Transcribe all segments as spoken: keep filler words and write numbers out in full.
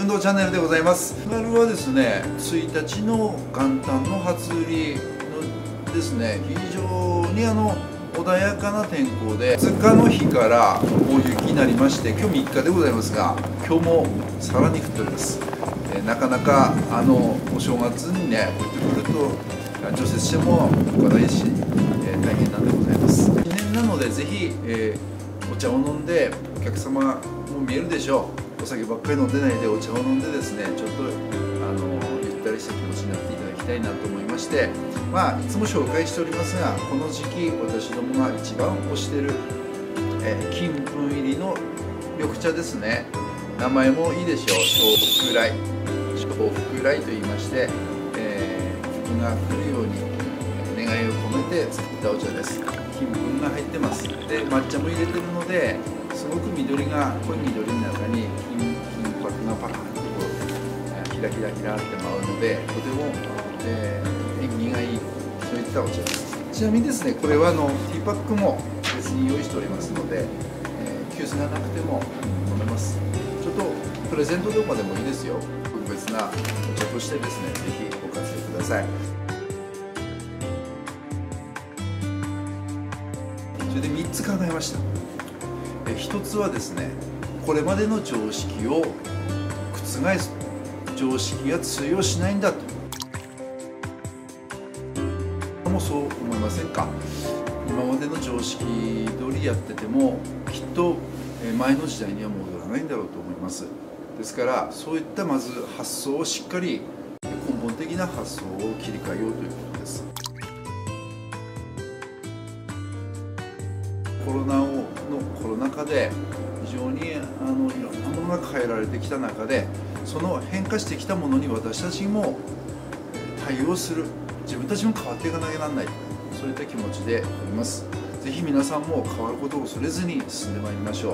道チャンネルでございます。津軽はですね、ついたちの元旦の初売りのですね、非常にあの穏やかな天候で、ふつかの日から大雪になりまして、今日みっかでございますが、今日もさらに降っております。えー、なかなかあのお正月にね、降ってくると除雪しても動かないし、えー、大変なんでございます。記念なのでぜひ、えー、お茶を飲んで、お客様も見えるでしょう。お酒ばっかり飲んでないでお茶を飲んでですね、ちょっとあのゆったりした気持ちになっていただきたいなと思いまして、まあいつも紹介しておりますが、この時期私どもが一番推している、えー、金粉入りの緑茶ですね。名前もいいでしょう。笑福来、笑福来と言いまして、えー、金粉が来るように願いを込めて作ったお茶です。金粉が入ってます。で抹茶も入れてるので、すごく緑が濃い緑の中に金金箔がパカッとこうひらひらひらって舞うので、とても、えー、縁起がいいそういったお茶です。ちなみにですね、これはあのティーパックも別に用意しておりますので、えー、急須がなくても飲めます。ちょっとプレゼントとかでもいいですよ。特別なお茶としてですね、ぜひご活用ください。それでみっつ考えました。ひとつはですね、これまでの常識を覆す、常識が通用しないんだと、もそう思いませんか。今までの常識通りやっててもきっと前の時代には戻らないんだろうと思います。ですからそういったまず発想をしっかり、根本的な発想を切り替えようということです。コロナのコロナ禍で非常にあのいろんなものが変えられてきた中で、その変化してきたものに私たちも対応する、自分たちも変わっていかなきゃならない、そういった気持ちでおります。ぜひ皆さんも変わることを恐れずに進んでまいりましょ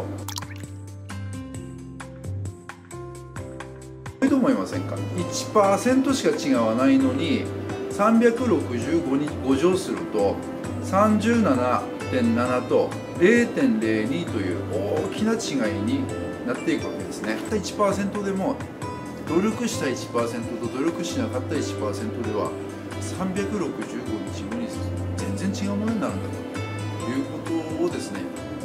う。いいと思いませんか。 いちパーセント しか違わないのにさんびゃくろくじゅうごにご乗するとさんじゅうななてんなな と れいてんれいに という大きな違いになっていくわけですね。いちパーセント でも努力した いちパーセント と努力しなかった いちパーセント ではさんびゃくろくじゅうごにちごに全然違うものになるんだということをですね、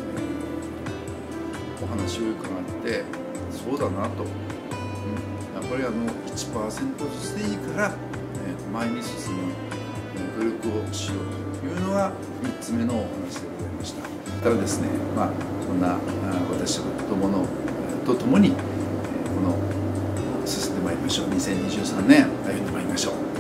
お話を伺ってそうだなと、うん、やっぱりあの いちパーセント ずつでいいから前に進む努力をしようというのがみっつめのお話でございました。ただですね、まあそんな私どものとともにこの進んでまいりましょう。にせんにじゅうさんねん